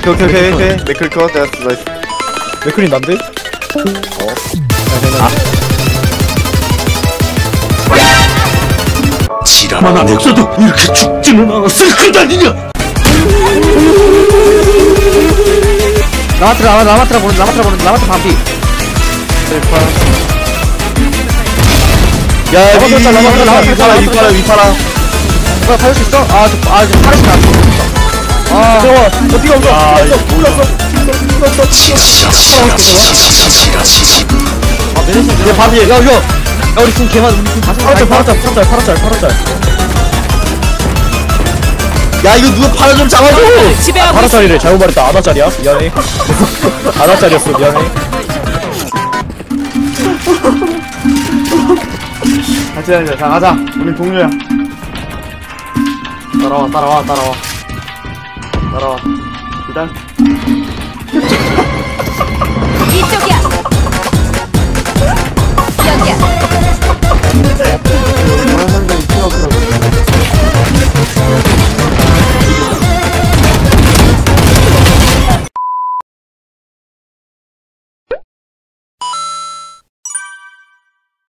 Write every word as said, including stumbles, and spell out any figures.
오케이 오케이 오케이 오케이. 맥클 컷. 됐어 나이스. 맥클린 난데? 어. 아. 지라만 안 없어도 이렇게 죽지는 않았을 것 아니냐. 라마트라 라마- 라마트라 보는 라마트라 보는 라마트라 반피. 야 위, 위, 위, 나와, 나와, 나와, 위파라 나와, 위파라 위파라. 뭐야 살릴 수 있어? 아저아 저 파르시 나왔어. 아 잠깐만 나 피가 없어 아, 피가 없어 피가 없어 피가 없어 아 메르시 얘 밤이. 야야 야 우리 지금 개만 우리 지금 다섯 파란짤 파란짤 파란짤 파란짤 파란짤 야 이거 누가 파라 좀 잡아줘. 파란짤이래 잘못 말했다 아나짤이야 미안해 아나짤이었어 미안해 같이 다니자. 자 가자. 우린 동료야. 따라와 따라와 따라와 따라와. 일단 이쪽이야.